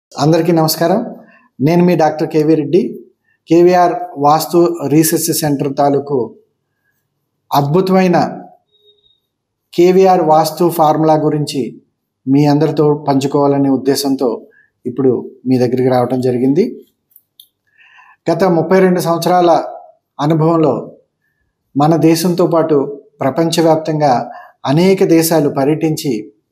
అందరికీ నమస్కారం. నేను మీ doctor KV Reddy. KVR vastu research centre తాలూకు అద్భుతమైన కేవీఆర్ వాస్తు ఫార్ములా గురించి మీ అందరితో పంచుకోవాలనే ఉద్దేశంతో ఇప్పుడు మీ దగ్గరికి రావడం జరిగింది. గత 32 సంవత్సరాల అనుభవంలో మన దేశంతో పాటు ప్రపంచవ్యాప్తంగా అనేక దేశాలు పర్యటించి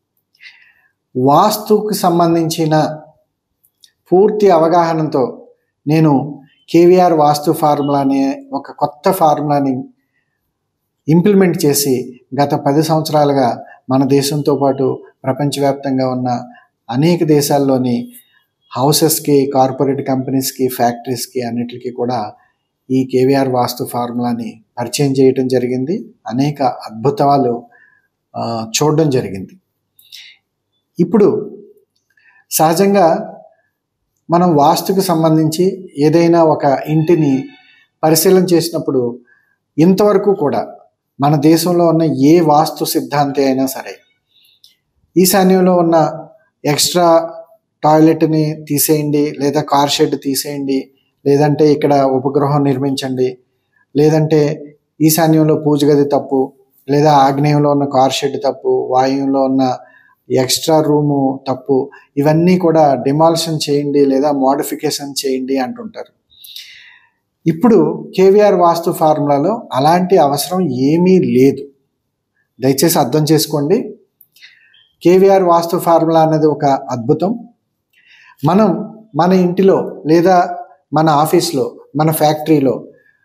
వాస్తుకు సంబంధించిన పూర్తి అవగాహనతో నేను కేవీఆర్ వాస్తు ఫార్ములా అనే ఒక కొత్త ఫార్ములాని ఇంప్లిమెంట్ చేసి గత 10 సంవత్సరాలుగా మన దేశంతో పాటు ప్రపంచవ్యాప్తంగా ఉన్న అనేక దేశాల్లోని హౌసెస్కి, కార్పొరేట్ కంపెనీస్కి, ఫ్యాక్టరీస్కి అన్నిటికీ కూడా ఈ కేవీఆర్ వాస్తు ఫార్ములాని పరిచయం చేయడం జరిగింది. అనేక అద్భుతాలు చూడడం జరిగింది. ఇప్పుడు సహజంగా మనం వాస్తుకు సంబంధించి ఏదైనా ఒక ఇంటిని పరిశీలన చేసినప్పుడు ఇంతవరకు కూడా మన దేశంలో ఉన్న ఏ వాస్తు సిద్ధాంతి అయినా సరే ఈశాన్యంలో ఉన్న ఎక్స్ట్రా టాయిలెట్ని తీసేయండి, లేదా కార్ షెడ్ తీసేయండి, లేదంటే ఇక్కడ ఉపగ్రహం నిర్మించండి, లేదంటే ఈశాన్యంలో పూజ గది తప్పు, లేదా ఆగ్నేయంలో ఉన్న కార్ షెడ్ తప్పు, వాయువులో ఉన్న ఎక్స్ట్రా రూము తప్పు, ఇవన్నీ కూడా డిమాలిషన్ చేయండి లేదా మోడిఫికేషన్ చేయండి అంటుంటారు. ఇప్పుడు కేవీఆర్ వాస్తు ఫార్ములాలో అలాంటి అవసరం ఏమీ లేదు. దయచేసి అర్థం చేసుకోండి. కేవీఆర్ వాస్తు ఫార్ములా అనేది ఒక అద్భుతం. మనం మన ఇంటిలో లేదా మన ఆఫీస్లో, మన ఫ్యాక్టరీలో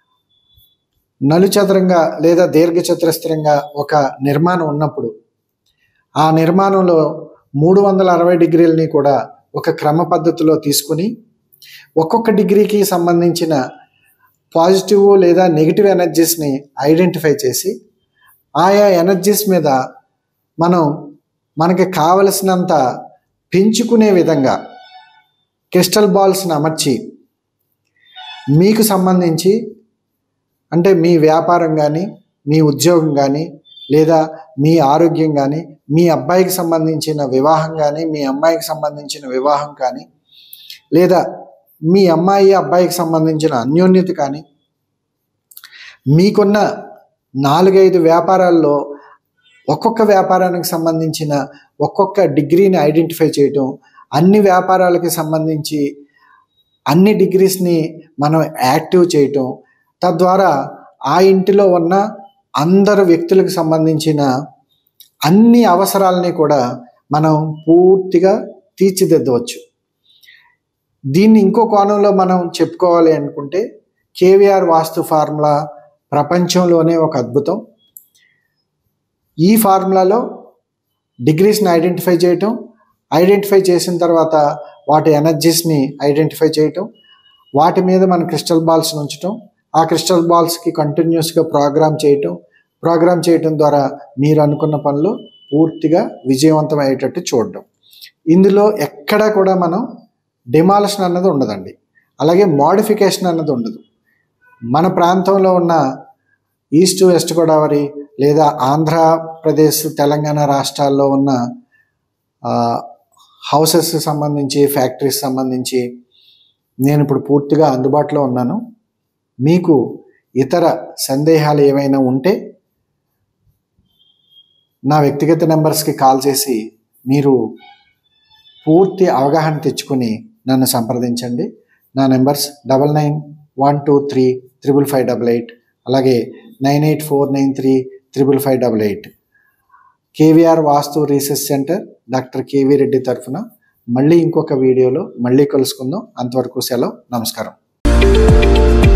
నలుచదరంగా లేదా దీర్ఘచతురస్రంగా ఒక నిర్మాణం ఉన్నప్పుడు ఆ నిర్మాణంలో 360 డిగ్రీలని కూడా ఒక క్రమ పద్ధతిలో తీసుకుని ఒక్కొక్క డిగ్రీకి సంబంధించిన పాజిటివ్ లేదా నెగిటివ్ ఎనర్జీస్ని ఐడెంటిఫై చేసి ఆయా ఎనర్జీస్ మీద మనకి కావలసినంత పెంచుకునే విధంగా క్రిస్టల్ బాల్స్ని అమర్చి మీకు సంబంధించి అంటే మీ వ్యాపారం కానీ, మీ ఉద్యోగం కానీ, లేదా మీ ఆరోగ్యం కానీ, మీ అబ్బాయికి సంబంధించిన వివాహం కానీ, మీ అమ్మాయికి సంబంధించిన వివాహం కానీ, లేదా మీ అమ్మాయి అబ్బాయికి సంబంధించిన అన్యోన్యత కానీ, మీకున్న 4-5 వ్యాపారాల్లో ఒక్కొక్క వ్యాపారానికి సంబంధించిన ఒక్కొక్క డిగ్రీని ఐడెంటిఫై చేయటం, అన్ని వ్యాపారాలకి సంబంధించి అన్ని డిగ్రీస్ని మనం యాక్టివ్ చేయటం, తద్వారా ఆ ఇంటిలో ఉన్న అందరు వ్యక్తులకు సంబంధించిన అన్ని అవసరాలని కూడా మనం పూర్తిగా తీర్చిదిద్దవచ్చు. దీన్ని ఇంకో కోణంలో మనం చెప్పుకోవాలి అనుకుంటే కేవీఆర్ వాస్తు ఫార్ములా ప్రపంచంలోనే ఒక అద్భుతం. ఈ ఫార్ములాలో డిగ్రీస్ని ఐడెంటిఫై చేసిన తర్వాత వాటి ఎనర్జీస్ని ఐడెంటిఫై చేయటం, వాటి మీద మన క్రిస్టల్ బాల్స్ని ఉంచటం, ఆ క్రిస్టల్ బాల్స్కి కంటిన్యూస్గా ప్రోగ్రామ్ చేయటం ద్వారా మీరు అనుకున్న పనులు పూర్తిగా విజయవంతం అయ్యేటట్టు చూడడం. ఇందులో ఎక్కడా కూడా మనం డిమాలిషన్ అన్నది ఉండదండి, అలాగే మోడిఫికేషన్ అన్నది ఉండదు. మన ప్రాంతంలో ఉన్న ఈస్ట్ వెస్ట్ గోదావరి లేదా ఆంధ్రప్రదేశ్, తెలంగాణ రాష్ట్రాల్లో ఉన్న హౌసెస్కి సంబంధించి, ఫ్యాక్టరీస్ సంబంధించి నేను ఇప్పుడు పూర్తిగా అందుబాటులో ఉన్నాను. మీకు ఇతర సందేహాలు ఏమైనా ఉంటే నా వ్యక్తిగత నెంబర్స్కి కాల్ చేసి మీరు పూర్తి అవగాహన తెచ్చుకొని నన్ను సంప్రదించండి. నా నెంబర్స్ 9912355588, అలాగే 9849355588. KVR vastu research centre doctor KV Reddy తరఫున మళ్ళీ ఇంకొక వీడియోలో మళ్ళీ కలుసుకుందాం. అంతవరకు సెలవు. నమస్కారం.